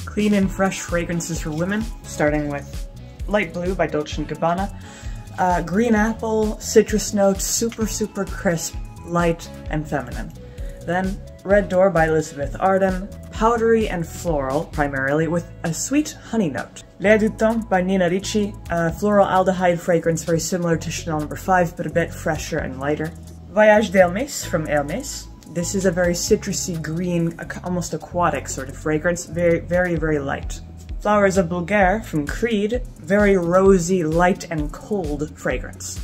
Clean and fresh fragrances for women, starting with Light Blue by Dolce & Gabbana. Green apple, citrus notes, super crisp, light, and feminine. Then Red Door by Elizabeth Arden, powdery and floral primarily, with a sweet honey note. L'air du temps by Nina Ricci, a floral aldehyde fragrance very similar to Chanel No. 5 but a bit fresher and lighter. Voyage d'Hermès from Hermès. This is a very citrusy green, almost aquatic sort of fragrance, very light. Flowers of Bulgare from Creed, very rosy, light and cold fragrance.